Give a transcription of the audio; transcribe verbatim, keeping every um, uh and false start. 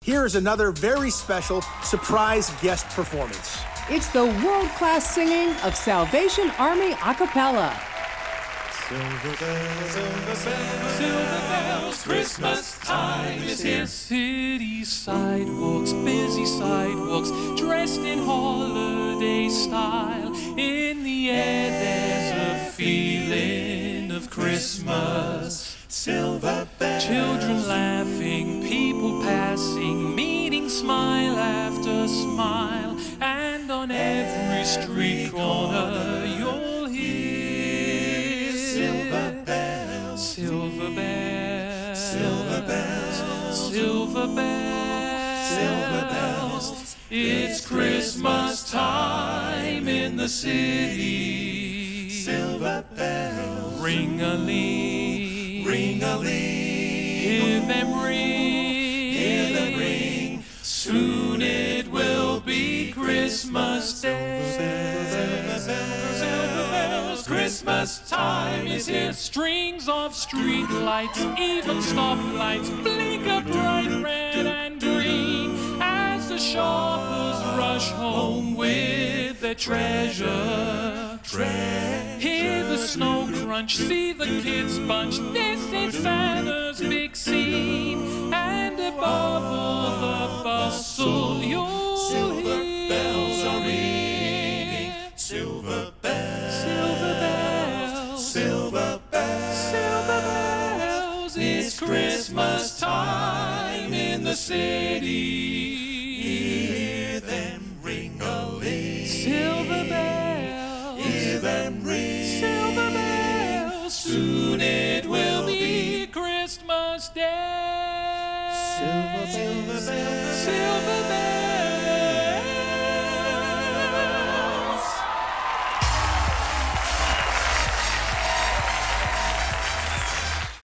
here is another very special surprise guest performance. It's the world-class singing of Salvation Army a cappella. Silver bells, silver bells, silver bells, Christmas time is here. City sidewalks, busy sidewalks, dressed in holiday style. In the air there's a feeling of Christmas. Silver bells, children laughing, people passing, meeting smile after smile, and on every street corner you'll hear silver bells, silver bells, silver bells, silver bells, silver bells. It's Christmas time in the city. Silver bells, ring-a-ling, ring-a-ling, hear them ring, hear them ring. Soon it will be Christmas Day. Silver bells, silver bells, Christmas time is here. Strings of street lights, even stoplights, blink of bright red and green as the shoppers rush home with their treasure. Treasure. Hear the snow crunch, see the kids bunch. This is Santa's big scene, and above all the bustle, you'll silver hear bells are ringing. Silver bells, silver bells, silver bells, silver bells. It's Christmas time in the city.